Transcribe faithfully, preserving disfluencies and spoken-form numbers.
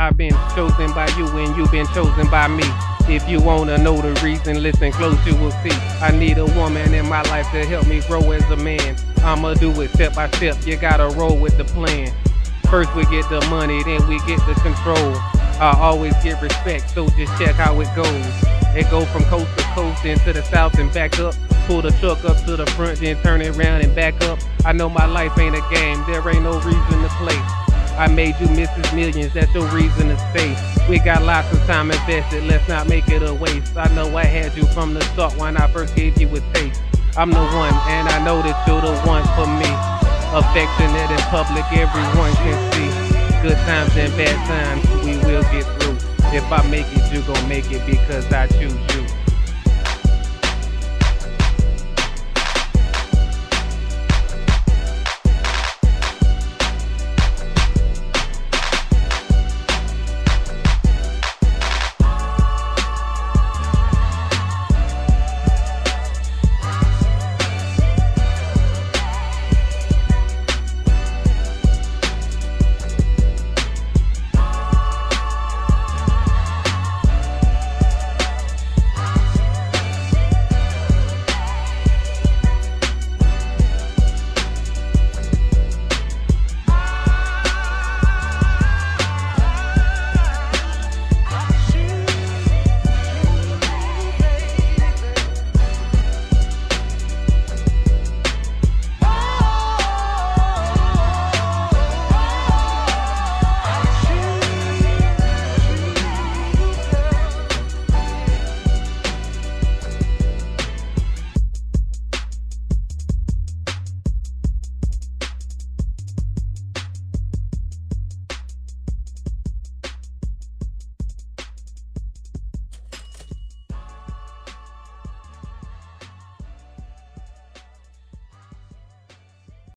I've been chosen by you and you've been chosen by me. If you wanna know the reason, listen close, you will see. I need a woman in my life to help me grow as a man. I'ma do it step by step, you gotta roll with the plan. First we get the money, then we get the control. I always get respect, so just check how it goes. It go from coast to coast, into the south and back up. Pull the truck up to the front, then turn it around and back up. I know my life ain't a game, there ain't no reason to play. I made you Missus Millions, that's your reason to stay. We got lots of time invested, let's not make it a waste. I know I had you from the start when I first gave you a taste. I'm the one, and I know that you're the one for me. Affectionate in public, everyone can see. Good times and bad times, we will get through. If I make it, you gon' make it because I choose you.